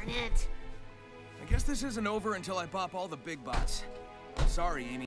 Darn it. I guess this isn't over until I bop all the big bots. Sorry, Amy.